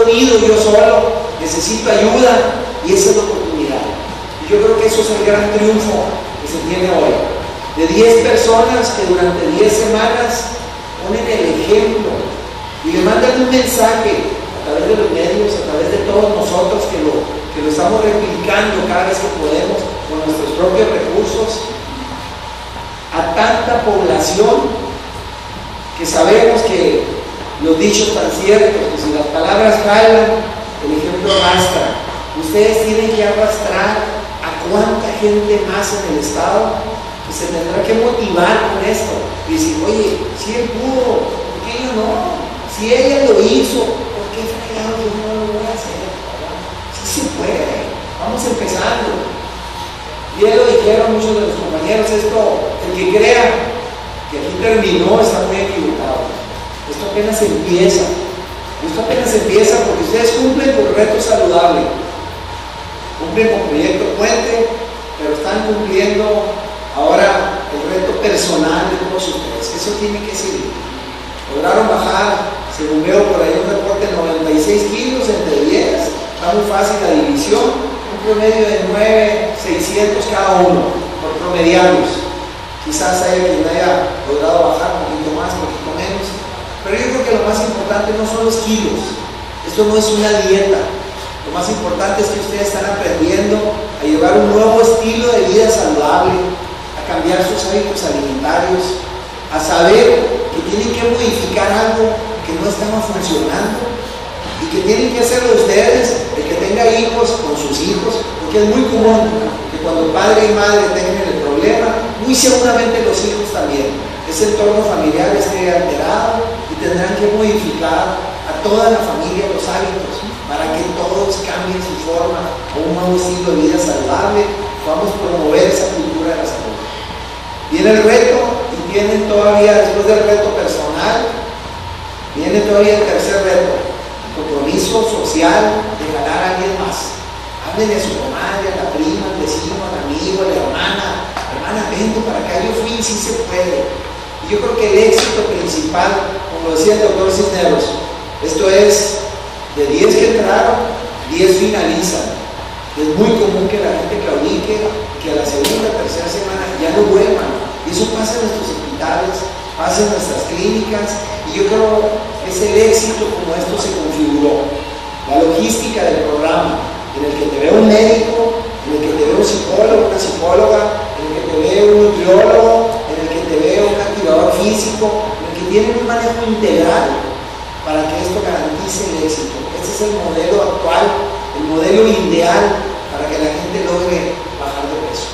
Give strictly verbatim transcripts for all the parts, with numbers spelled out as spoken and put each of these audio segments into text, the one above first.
podido yo solo, necesito ayuda, y esa es la oportunidad. Y yo creo que eso es el gran triunfo que se tiene hoy. De diez personas que durante diez semanas ponen el ejemplo y le mandan un mensaje a través de los medios, a través de todos nosotros que lo, que lo estamos replicando cada vez que podemos con nuestros propios recursos, a tanta población que sabemos que los dichos tan ciertos, que si las palabras jalan, el ejemplo arrastra. Ustedes tienen que arrastrar a cuánta gente más en el estado que se tendrá que motivar con esto y decir, oye, si él pudo, ¿por qué yo no? Si ella lo hizo, ¿por qué fregado yo no lo voy a hacer? Sí se puede, vamos empezando. Y ya lo dijeron muchos de los compañeros, esto, el que crea que aquí terminó está muy equivocado. Esto apenas empieza. Esto apenas empieza porque ustedes cumplen con reto saludable, cumplen con Proyecto Puente, pero están cumpliendo ahora el reto personal de todos ustedes. Eso tiene que seguir. Lograron bajar, según veo por ahí un reporte, noventa y seis kilos entre diez. Está muy fácil la división. Un promedio de nueve, seiscientos cada uno, por promedianos. Quizás haya quien haya logrado bajar un poquito más, un poquito menos. Pero yo creo que lo más importante no son los kilos. Esto no es una dieta. Lo más importante es que ustedes están aprendiendo a llevar un nuevo estilo de vida saludable, a cambiar sus hábitos alimentarios, a saber que tienen que modificar algo que no estaba funcionando y que tienen que hacerlo ustedes, el que tenga hijos con sus hijos, porque es muy común que cuando padre y madre tengan el problema, muy seguramente los hijos también, ese entorno familiar esté alterado y tendrán que modificar a toda la familia los hábitos para que todos cambien su forma a un nuevo estilo de vida saludable. Vamos a promover esa cultura de la salud. Viene el reto y vienen todavía, después del reto personal, viene todavía el tercer reto, el compromiso social de ganar a alguien más. Háblenle a su comadre, a la prima, al vecino, al amigo, a la hermana, hermana, vente para acá, yo fui, sí se puede. Y yo creo que el éxito principal, como decía el doctor Cisneros, esto es, de diez que entraron, diez finalizan. Es muy común que la gente claudique, que a la segunda, tercera semana ya no vuelvan. Y eso pasa en nuestros hospitales, pasa en nuestras clínicas, y yo creo que es el éxito como esto se configuró. La logística del programa, en el que te ve un médico, en el que te ve un psicólogo, una psicóloga, en el que te ve un nutriólogo, en el que te ve un activador físico, en el que tiene un manejo integral para que esto garantice el éxito. Ese es el modelo actual, el modelo ideal para que la gente logre bajar de peso.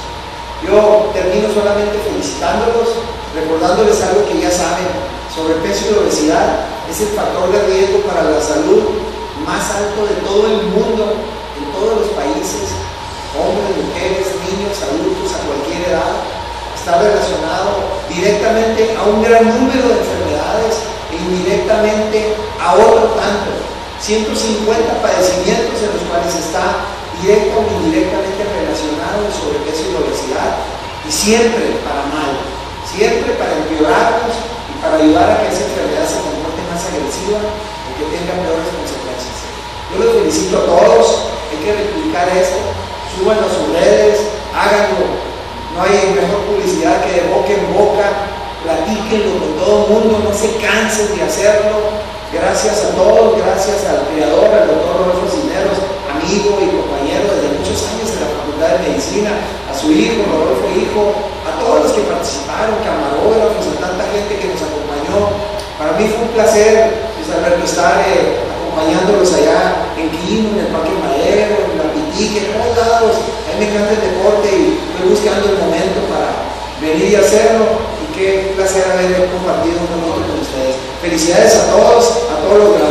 Yo termino solamente felicitándolos, recordándoles algo que ya saben: sobrepeso y obesidad es el factor de riesgo para la salud más alto de todo el mundo, en todos los países, hombres, mujeres, niños, adultos, a cualquier edad. Está relacionado directamente a un gran número de enfermedades e indirectamente a otro tanto, ciento cincuenta padecimientos en los cuales está directo o indirectamente relacionado el sobrepeso y la obesidad, y siempre para mal, siempre para empeorarnos y para ayudar a que esa enfermedad se comporte más agresiva o que tenga peores consecuencias. Yo los felicito a todos, hay que replicar esto, súbanlo a sus redes, háganlo. No hay mejor publicidad que de boca en boca, platíquenlo con todo el mundo, no se cansen de hacerlo. Gracias a todos, gracias al creador, al doctor Rodolfo Cisneros, amigo y compañero desde muchos años en la Facultad de Medicina, a su hijo, Rodolfo Hijo, a todos los que participaron, camarógrafos, a tanta gente que nos acompañó. Para mí fue un placer, Luis Alberto, estar eh, acompañándolos allá en Quino, en el Parque Madero, en la Pitique, en todos lados. A mí me encanta el deporte y estoy buscando el momento para venir y hacerlo, y qué placer haber compartido un momento con ustedes. Felicidades a todos, a todos los graduados.